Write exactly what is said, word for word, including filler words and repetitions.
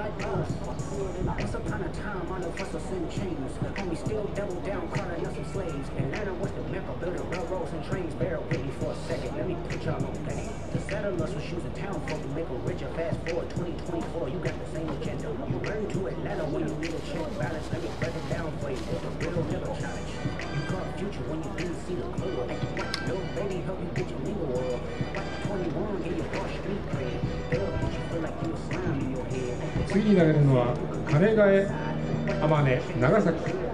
Once upon a time, all of us was in chains. Homie still double down, calling us some slaves. Atlanta was the mecca, building railroads and trains. Bear with me for a second, let me put y'all on game. The settlers was using town folk to make a richer. Fast forward twenty twenty-four, you got the same agenda. You bring to Atlanta when you need a check balance. Let me break it down for you. The real nigga challenge. You caught future when you didn't see the clue. Little baby help you get your lingo up. twenty-one, get your bar street cred. They'll get you feel like you a slime in your head. 次に投げるのは金ヶ江、天音、長崎。